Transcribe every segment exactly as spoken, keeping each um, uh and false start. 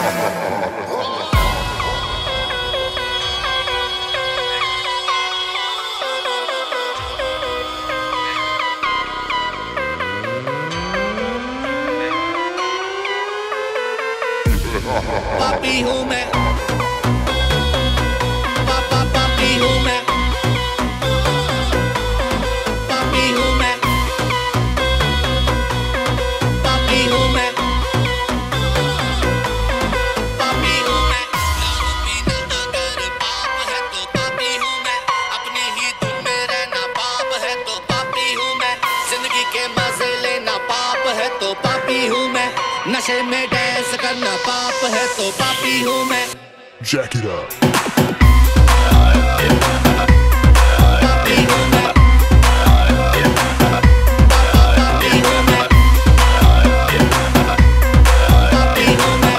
पापी हूँ मैं, पापा पापी हूँ मैं, पापी हूँ मैं, पापी हूँ मैं, पापी हूँ मैं। दारू पीना अगर पाप है तो पापी हूँ मैं, अपनी ही धुन में रहना पाप है तो पापी हूँ मैं, जिंदगी के मजे लेना पाप है तो पापी हूँ मैं, नशे में डांस करना पाप है तो पापी हूँ मैं। Jack it up. पापी हूँ मैं, पापी हूँ मैं, पापी हूँ मैं।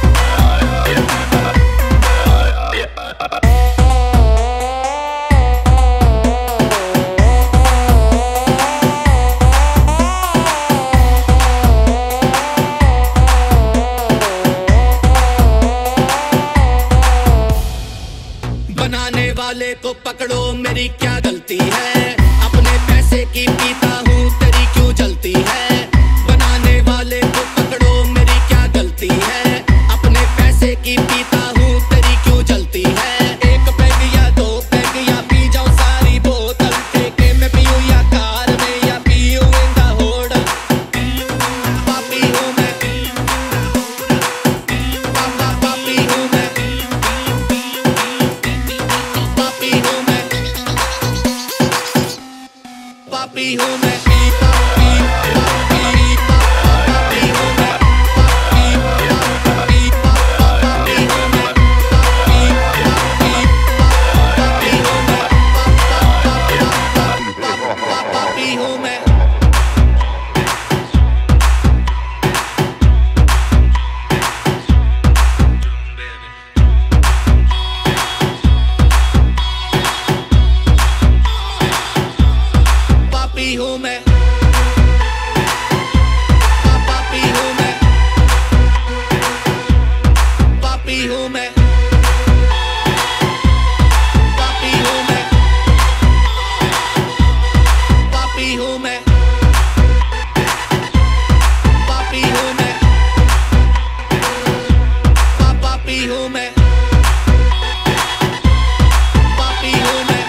बनाने वाले को पकड़ो, मेरी क्या गलती है, अपने पैसे की पीता हूँ तेरी क्यों जलती है। बनाने वाले को पकड़ो, मेरी क्या गलती है, अपने पैसे की पीता हूँ तेरी क्यों जलती है। एक पैग या दो पैग या पी जाओ सारी बोतल, ठेके में पीऊँ या कार में या पीऊँ इन द होटल। पापी हूँ मैं, पापा पापी हूँ मैं, पापी हूँ मैं, पापी हूँ मैं, पापी पापी पापी पापी हूँ मैं, पापी पापी पापी हूँ मैं, पापी पापी पापी हूँ मैं, पापी हूँ मैं। पापी हूँ मैं, पापी हूँ मैं, पापी हूँ मैं, पापी हूँ मैं, पापी हूँ मैं, पापी हूँ मैं, पापी हूँ मैं, पापी हूँ मैं।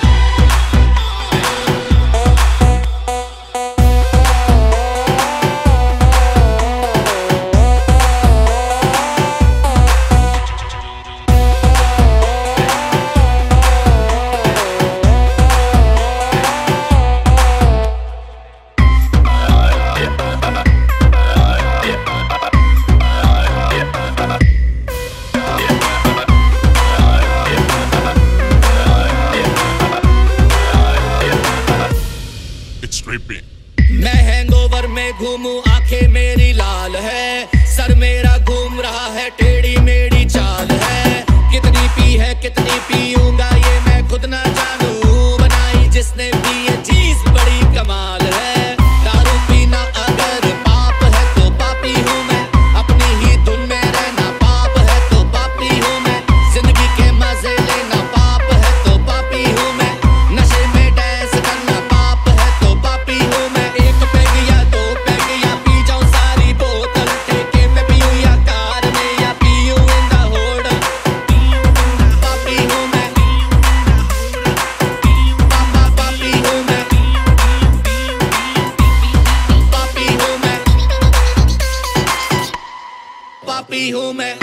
It's straight beat. मैं हैंगओवर में घूमूं, आंखें मेरी लाल है, सर मेरा घूम रहा है, टेढ़ी मेरी चाल है। कितनी पी है कितनी पीऊंगा ये मैं खुद ना जानूं, बनाई जिसने भी ये चीज बड़ी कमाल है। दारू पीना अगर पाप है तो पापी हूँ मैं, अपनी ही धुन में रहना पाप है तो पापी हूँ मैं, जिंदगी के मजे लेना पाप है तो पापी हूँ मैं, नशे में डांस करना पाप है तो पापी हूँ मैं। एक पैग या दो पैग या पी जाऊँ सारी बोतल, ठेके में पीऊँ या कार में या पीऊँ इन द होटल। पापी हूँ मैं, पापा पापी हूँ मैं, पापी हूँ मैं, पापी हूँ मैं।